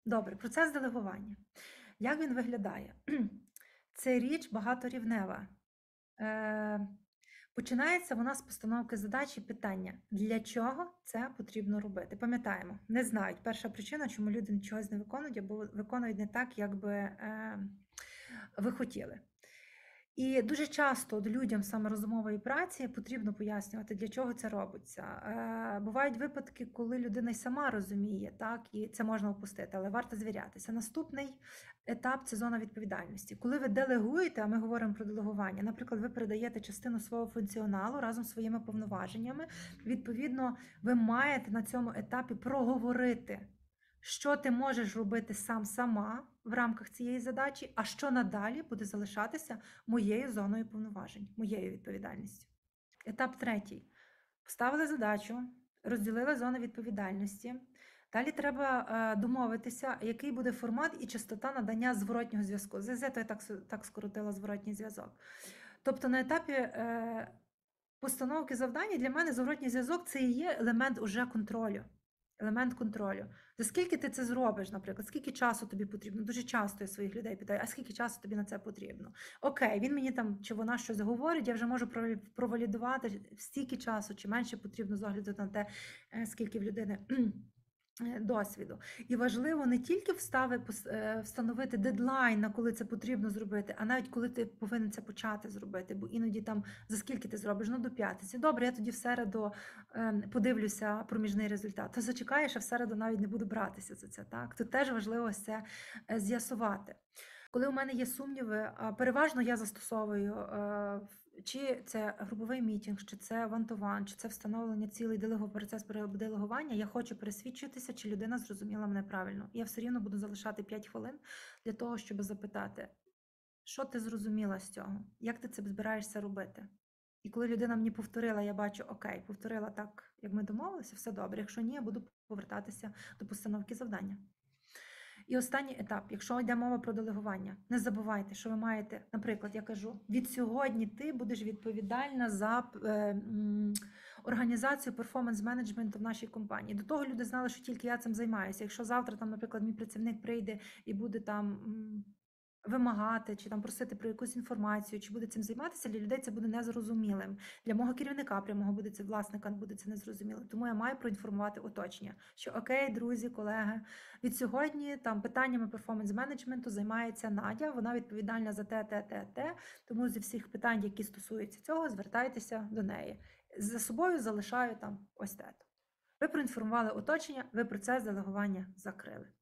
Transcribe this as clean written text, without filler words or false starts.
Добре, процес делегування. Як він виглядає? Це річ багаторівнева. Е, Починається вона з постановки задачі питання, для чого це потрібно робити. Пам'ятаємо, не знають. Перша причина, чому люди чогось не виконують, або виконують не так, як би ви хотіли. І дуже часто людям саме розумової праці потрібно пояснювати, для чого це робиться. Бувають випадки, коли людина й сама розуміє, так, і це можна опустити, але варто звірятися. Наступний етап – це зона відповідальності. Коли ви делегуєте, а ми говоримо про делегування, наприклад, ви передаєте частину свого функціоналу разом з своїми повноваженнями, відповідно, ви маєте на цьому етапі проговорити, що ти можеш робити сама в рамках цієї задачі, а що надалі буде залишатися моєю зоною повноважень, моєю відповідальністю. Етап третій. Поставили задачу, розділили зони відповідальності. Далі треба домовитися, який буде формат і частота надання зворотнього зв'язку. ЗЗ, то я так скоротила зворотній зв'язок. Тобто на етапі постановки завдання для мене зворотній зв'язок – це і є елемент уже контролю. Елемент контролю. За скільки ти це зробиш, наприклад, скільки часу тобі потрібно? Дуже часто я своїх людей питаю, а скільки часу тобі на це потрібно? Окей, він мені там, чи вона щось говорить, я вже можу провалідувати, стільки часу, чи менше потрібно з огляду на те, скільки в людини досвіду. І важливо не тільки встановити дедлайн, на коли це потрібно зробити, а навіть коли ти повинен це почати зробити, бо іноді там за скільки ти зробиш? Ну, до п'ятниці. Добре, я тоді в середу подивлюся проміжний результат. То зачекаєш, а в середу навіть не буду братися за це. Так? Тут теж важливо це з'ясувати. Коли у мене є сумніви, переважно я застосовую, чи це груповий мітинг, чи це one-to-one, чи це встановлення цілий процес делегування, я хочу пересвідчитися, чи людина зрозуміла мене правильно. Я все рівно буду залишати 5 хвилин для того, щоб запитати, що ти зрозуміла з цього, як ти це збираєшся робити. І коли людина мені повторила, я бачу, окей, повторила так, як ми домовилися, все добре. Якщо ні, я буду повертатися до постановки завдання. І останній етап, якщо йде мова про делегування, не забувайте, що ви маєте, наприклад, я кажу, від сьогодні ти будеш відповідальна за організацію перформанс-менеджменту в нашій компанії. До того люди знали, що тільки я цим займаюся. Якщо завтра, там, наприклад, мій працівник прийде і буде там вимагати, чи там просити про якусь інформацію, чи буде цим займатися, для людей це буде незрозумілим. Для мого керівника прямого буде це, власника буде це незрозумілим. Тому я маю проінформувати оточення, що окей, друзі, колеги, від сьогодні там питаннями перформанс-менеджменту займається Надя, вона відповідальна за те. Тому зі всіх питань, які стосуються цього, звертайтеся до неї. За собою залишаю там ось те. Ви проінформували оточення, ви процес делегування закрили.